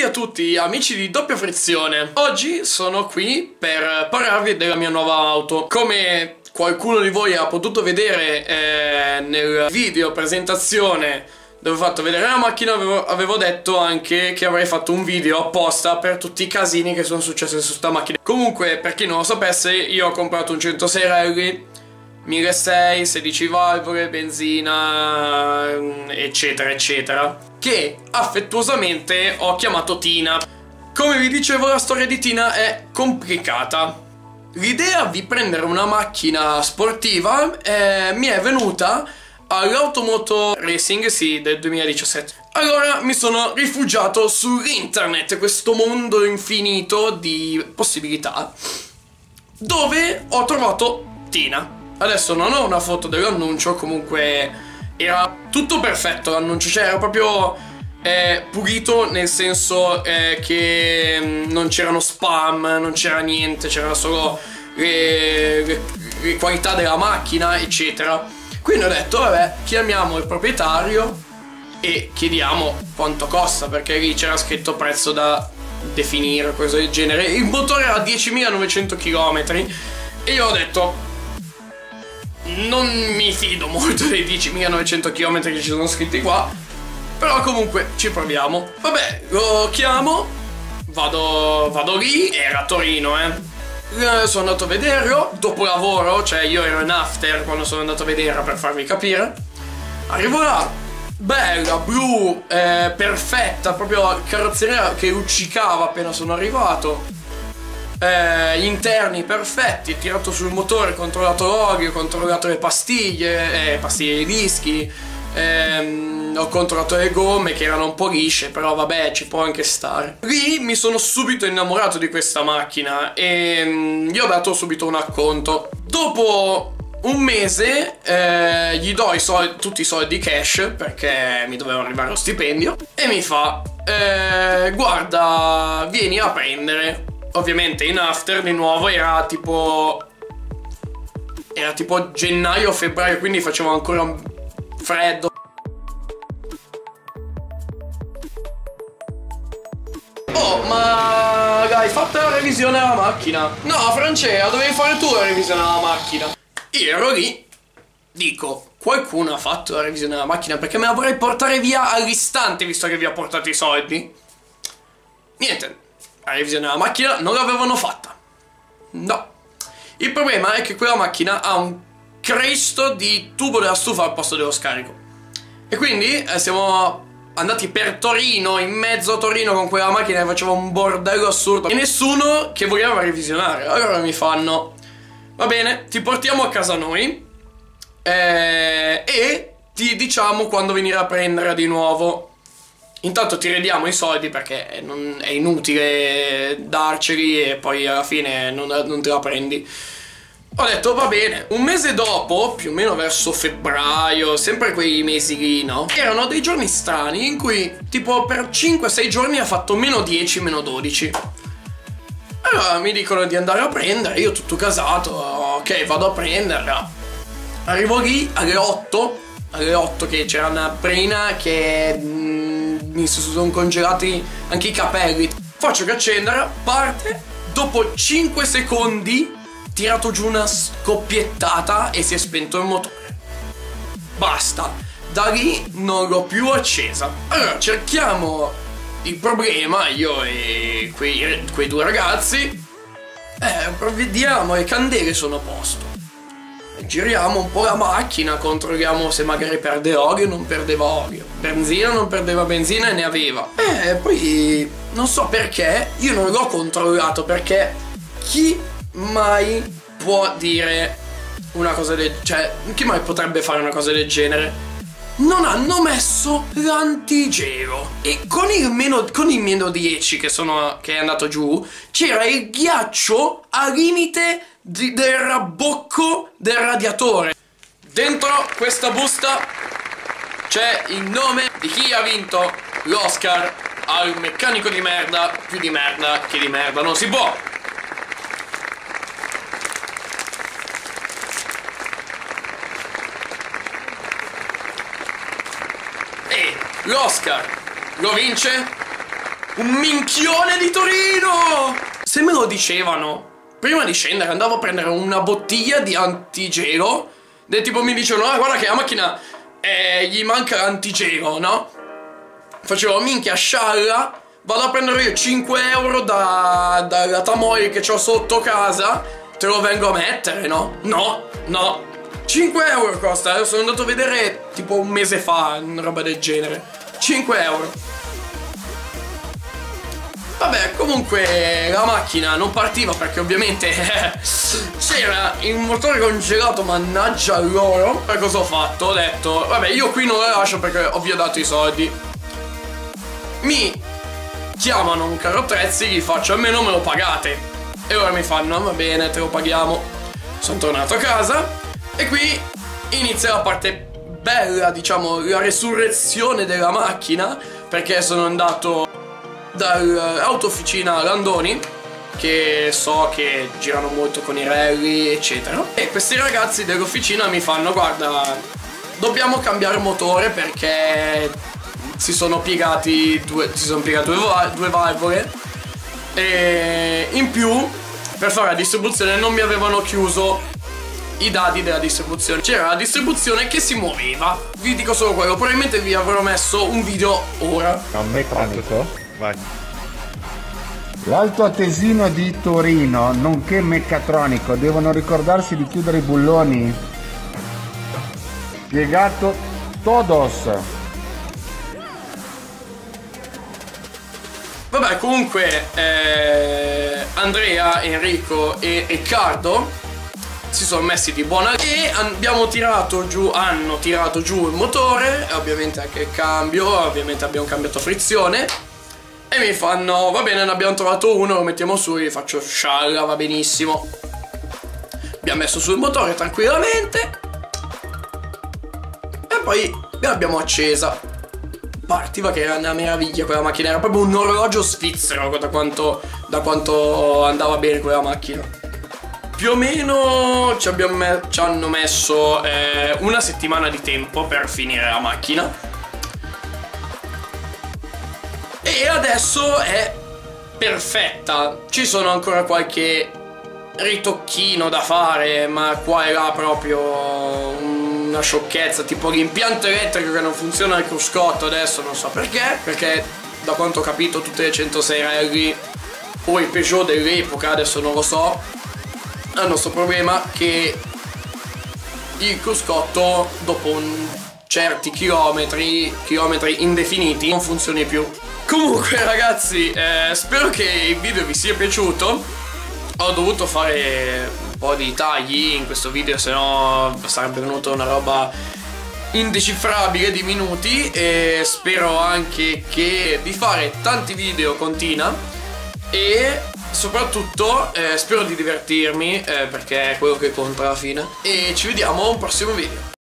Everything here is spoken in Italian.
Salve a tutti amici di Doppia Frizione. Oggi sono qui per parlarvi della mia nuova auto. Come qualcuno di voi ha potuto vedere nel video presentazione dove ho fatto vedere la macchina, avevo detto anche che avrei fatto un video apposta per tutti i casini che sono successi su sta macchina. Comunque, per chi non lo sapesse, io ho comprato un 106 rally 1600, 16 valvole, benzina, eccetera eccetera, che affettuosamente ho chiamato Tina. Come vi dicevo, la storia di Tina è complicata. L'idea di prendere una macchina sportiva mi è venuta all'Automoto Racing, sì, del 2017. Allora mi sono rifugiato sull'internet, questo mondo infinito di possibilità, dove ho trovato Tina. Adesso non ho una foto dell'annuncio, comunque era tutto perfetto l'annuncio, cioè era proprio pulito, nel senso che non c'erano spam, non c'era niente, c'era solo le qualità della macchina, eccetera. Quindi ho detto, vabbè, chiamiamo il proprietario e chiediamo quanto costa, perché lì c'era scritto prezzo da definire, cose del genere. Il motore era 10.900 km e io ho detto, non mi fido molto dei 10.900 km che ci sono scritti qua, però comunque ci proviamo. Vabbè, lo chiamo, vado lì, era a Torino, sono andato a vederlo dopo lavoro, cioè io ero in after quando sono andato a vederla, per farvi capire. Arrivo là, bella, blu, perfetta, proprio carrozzeria che luccicava appena sono arrivato. Gli interni perfetti, tirato sul motore, controllato l'olio, controllato le pastiglie di dischi, ho controllato le gomme che erano un po' lisce, però vabbè, ci può anche stare. Lì mi sono subito innamorato di questa macchina e gli ho dato subito un acconto. Dopo un mese gli do tutti i soldi cash, perché mi doveva arrivare lo stipendio, e mi fa guarda, vieni a prendere. Ovviamente in after di nuovo era tipo gennaio-febbraio, quindi facevo ancora freddo. Oh, ma hai fatto la revisione alla macchina? No, Francesca, dovevi fare tu la revisione alla macchina. Io ero lì, dico, qualcuno ha fatto la revisione alla macchina, perché me la vorrei portare via all'istante, visto che vi ha portato i soldi. Niente, la revisione della macchina non l'avevano fatta. No. Il problema è che quella macchina ha un Cristo di tubo della stufa al posto dello scarico. E quindi siamo andati per Torino, in mezzo a Torino con quella macchina che faceva un bordello assurdo e nessuno che voleva revisionare. Allora mi fanno, va bene, ti portiamo a casa noi e ti diciamo quando venire a prendere di nuovo. Intanto ti ridiamo i soldi, perché è inutile darceli e poi alla fine non te la prendi. Ho detto va bene. Un mese dopo, più o meno verso febbraio, sempre quei mesi lì, no? Erano dei giorni strani in cui tipo per 5-6 giorni ha fatto -10, -12. Allora mi dicono di andare a prendere, io tutto casato, ok, vado a prenderla. Arrivo lì alle 8 che c'era una prena che mi si sono congelati anche i capelli. Faccio che accendere, parte, dopo 5 secondi tirato giù una scoppiettata e si è spento il motore. Basta, da lì non l'ho più accesa. Allora cerchiamo il problema, io e quei due ragazzi, vediamo, le candele sono a posto. Giriamo un po' la macchina, controlliamo se magari perde olio, non perdeva olio, benzina, non perdeva benzina e ne aveva. Poi non so perché, io non l'ho controllato, perché chi mai può dire una cosa del genere? Cioè, chi mai potrebbe fare una cosa del genere? Non hanno messo l'antigelo e con il -10 che è andato giù c'era il ghiaccio al limite del rabocco del radiatore. Dentro questa busta c'è il nome di chi ha vinto l'Oscar al meccanico di merda, più di merda che di merda non si può. E l'Oscar lo vince Un minchione di Torino! Se me lo dicevano prima di scendere, andavo a prendere una bottiglia di antigelo. Del tipo mi dicevano, ah, guarda che la macchina gli manca l'antigelo, no? Facevo, minchia, scialla. Vado a prendere io 5 euro dalla Tamoil che ho sotto casa. Te lo vengo a mettere, no? No, no. 5 euro costa. Sono andato a vedere tipo un mese fa, una roba del genere. 5 euro. Vabbè, comunque la macchina non partiva perché ovviamente c'era il motore congelato, mannaggia loro. Per cosa ho fatto? Ho detto, vabbè, io qui non la lascio perché ho via dato i soldi. Mi chiamano un carro attrezzi, gli faccio, almeno me lo pagate. E ora mi fanno, va bene, te lo paghiamo. Sono tornato a casa e qui inizia la parte bella, diciamo, la resurrezione della macchina, perché sono andato dall'autofficina Landoni, che so che girano molto con i rally eccetera, e questi ragazzi dell'officina mi fanno, guarda, dobbiamo cambiare motore perché si sono piegate due valvole, e in più per fare la distribuzione non mi avevano chiuso i dati della distribuzione. C'era la distribuzione che si muoveva. Vi dico solo quello, probabilmente vi avrò messo un video ora. Un meccanico? Vai. L'Alto Atesino di Torino, nonché meccatronico, devono ricordarsi di chiudere i bulloni. Spiegato todos. Vabbè, comunque Andrea, Enrico e Riccardo si sono messi di buona e hanno tirato giù il motore, e ovviamente anche il cambio, ovviamente abbiamo cambiato frizione, e mi fanno, va bene, ne abbiamo trovato uno, lo mettiamo su, gli faccio scialla, va benissimo. Abbiamo messo sul motore tranquillamente e poi l'abbiamo accesa. Partiva che era una meraviglia quella macchina, era proprio un orologio svizzero da quanto andava bene quella macchina. Più o meno ci hanno messo una settimana di tempo per finire la macchina, e adesso è perfetta. Ci sono ancora qualche ritocchino da fare, ma qua e là proprio una sciocchezza, tipo l'impianto elettrico che non funziona al cruscotto adesso, non so perché da quanto ho capito tutte le 106 rally o i Peugeot dell'epoca, adesso non lo so, hanno questo problema che il cruscotto dopo certi chilometri indefiniti non funzioni più. Comunque ragazzi, spero che il video vi sia piaciuto. Ho dovuto fare un po' di tagli in questo video, se no sarebbe venuta una roba indecifrabile di minuti, e spero anche di fare tanti video con Tina, e soprattutto spero di divertirmi, perché è quello che conta alla fine, e ci vediamo a un prossimo video.